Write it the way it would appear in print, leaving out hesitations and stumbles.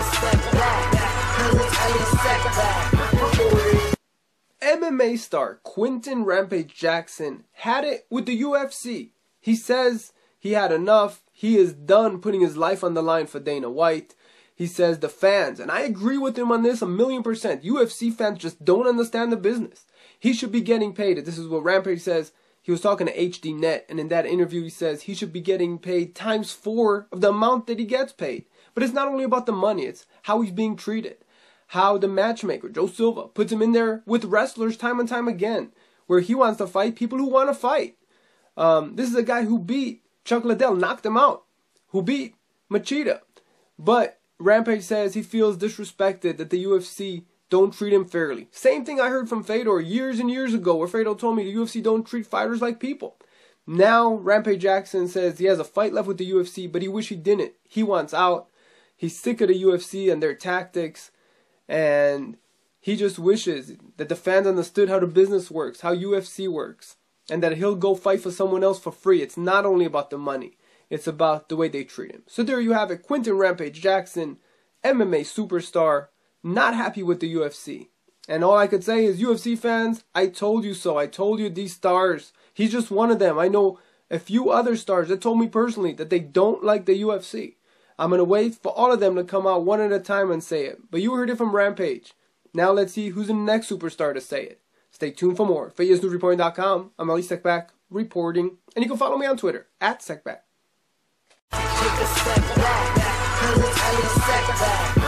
MMA star Quinton Rampage Jackson had it with the UFC. He says he had enough. He is done putting his life on the line for Dana White. He says the fans, and I agree with him on this 1,000,000%. UFC fans just don't understand the business. He should be getting paid. This is what Rampage says. He was talking to HDNet, and in that interview he says he should be getting paid ×4 of the amount that he gets paid. But it's not only about the money, it's how he's being treated. How the matchmaker, Joe Silva, puts him in there with wrestlers time and time again, where he wants to fight people who want to fight. This is a guy who beat Chuck Liddell, knocked him out, who beat Machida. But Rampage says he feels disrespected that the UFC don't treat him fairly. Same thing I heard from Fedor years and years ago, where Fedor told me the UFC don't treat fighters like people. Now Rampage Jackson says he has a fight left with the UFC, but he wish he didn't. He wants out. He's sick of the UFC and their tactics. And he just wishes that the fans understood how the business works, how UFC works, and that he'll go fight for someone else for free. It's not only about the money. It's about the way they treat him. So there you have it. Quinton Rampage Jackson, MMA superstar, not happy with the UFC. And all I could say is, UFC fans, I told you so. I told you these stars. He's just one of them. I know a few other stars that told me personally that they don't like the UFC. I'm going to wait for all of them to come out one at a time and say it. But you heard it from Rampage. Now let's see who's the next superstar to say it. Stay tuned for more. FayezdNewsReporting.com. I'm Ali Sekbak reporting. And you can follow me on Twitter, @Sekbak.